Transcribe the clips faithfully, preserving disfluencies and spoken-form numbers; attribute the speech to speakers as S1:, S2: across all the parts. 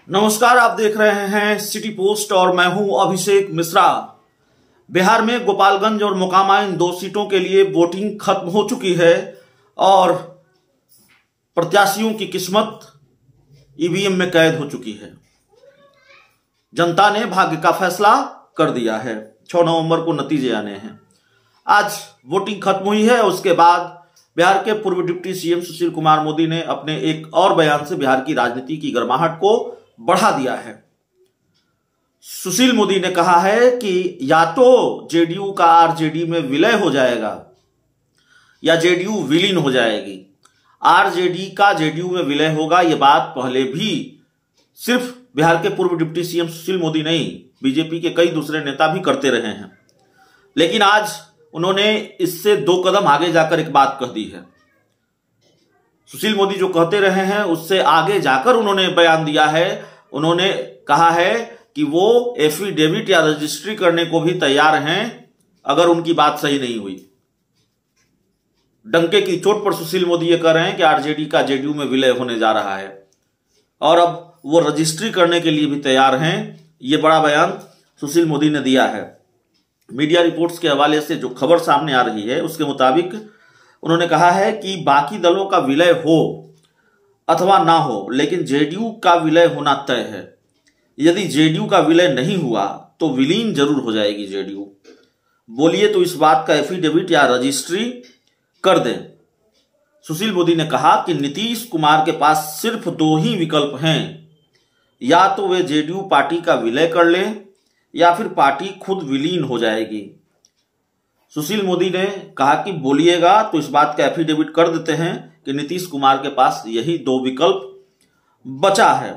S1: नमस्कार, आप देख रहे हैं सिटी पोस्ट और मैं हूं अभिषेक मिश्रा। बिहार में गोपालगंज और मोकामा इन दो सीटों के लिए वोटिंग खत्म हो चुकी है और प्रत्याशियों की किस्मत ईवीएम में कैद हो चुकी है। जनता ने भाग्य का फैसला कर दिया है। छह नवंबर को नतीजे आने हैं। आज वोटिंग खत्म हुई है। उसके बाद बिहार के पूर्व डिप्टी सीएम सुशील कुमार मोदी ने अपने एक और बयान से बिहार की राजनीति की गर्माहट को बढ़ा दिया है। सुशील मोदी ने कहा है कि या तो जेडीयू का आरजेडी में विलय हो जाएगा या जेडीयू विलीन हो जाएगी। आरजेडी का जेडीयू में विलय होगा, यह बात पहले भी सिर्फ बिहार के पूर्व डिप्टी सीएम सुशील मोदी नहीं, बीजेपी के कई दूसरे नेता भी करते रहे हैं। लेकिन आज उन्होंने इससे दो कदम आगे जाकर एक बात कह दी है। सुशील मोदी जो कहते रहे हैं उससे आगे जाकर उन्होंने बयान दिया है। उन्होंने कहा है कि वो एफिडेविट या रजिस्ट्री करने को भी तैयार हैं अगर उनकी बात सही नहीं हुई। डंके की चोट पर सुशील मोदी ये कह रहे हैं कि आरजेडी का जेडीयू में विलय होने जा रहा है और अब वो रजिस्ट्री करने के लिए भी तैयार हैं। ये बड़ा बयान सुशील मोदी ने दिया है। मीडिया रिपोर्ट्स के हवाले से जो खबर सामने आ रही है उसके मुताबिक उन्होंने कहा है कि बाकी दलों का विलय हो अथवा ना हो, लेकिन जेडीयू का विलय होना तय है। यदि जेडीयू का विलय नहीं हुआ तो विलीन जरूर हो जाएगी जेडीयू। बोलिए तो इस बात का एफिडेविट या रजिस्ट्री कर दें। सुशील मोदी ने कहा कि नीतीश कुमार के पास सिर्फ दो ही विकल्प हैं, या तो वे जेडीयू पार्टी का विलय कर लें या फिर पार्टी खुद विलीन हो जाएगी। सुशील मोदी ने कहा कि बोलिएगा तो इस बात का एफिडेविट कर देते हैं कि नीतीश कुमार के पास यही दो विकल्प बचा है।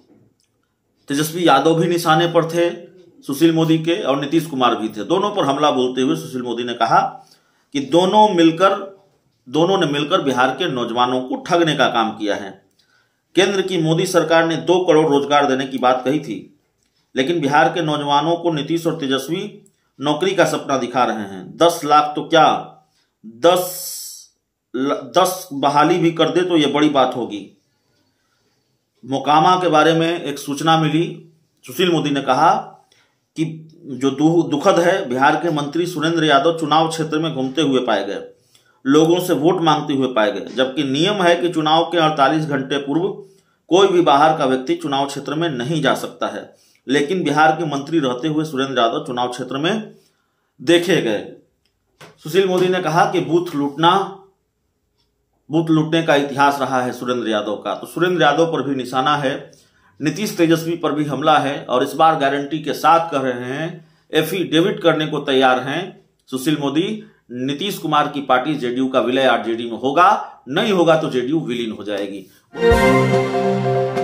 S1: तेजस्वी यादव भी निशाने पर थे सुशील मोदी के और नीतीश कुमार भी थे। दोनों पर हमला बोलते हुए सुशील मोदी ने कहा कि दोनों मिलकर दोनों ने मिलकर बिहार के नौजवानों को ठगने का काम किया है। केंद्र की मोदी सरकार ने दो करोड़ रोजगार देने की बात कही थी, लेकिन बिहार के नौजवानों को नीतीश और तेजस्वी नौकरी का सपना दिखा रहे हैं। दस लाख तो क्या, दस दस बहाली भी कर दे तो यह बड़ी बात होगी। मोकामा के बारे में एक सूचना मिली। सुशील मोदी ने कहा कि जो दुखद है, बिहार के मंत्री सुरेंद्र यादव चुनाव क्षेत्र में घूमते हुए पाए गए, लोगों से वोट मांगते हुए पाए गए, जबकि नियम है कि चुनाव के अड़तालीस घंटे पूर्व कोई भी बाहर का व्यक्ति चुनाव क्षेत्र में नहीं जा सकता है। लेकिन बिहार के मंत्री रहते हुए सुरेंद्र यादव चुनाव क्षेत्र में देखे गए। सुशील मोदी ने कहा कि बूथ लूटना बूथ लूटने का इतिहास रहा है सुरेंद्र यादव का, तो सुरेंद्र यादव पर भी निशाना है। नीतीश तेजस्वी पर भी हमला है और इस बार गारंटी के साथ कह रहे हैं, एफिडेविट करने को तैयार हैं सुशील मोदी। नीतीश कुमार की पार्टी जेडीयू का विलय आरजेडी में होगा, नहीं होगा तो जेडीयू विलीन हो जाएगी।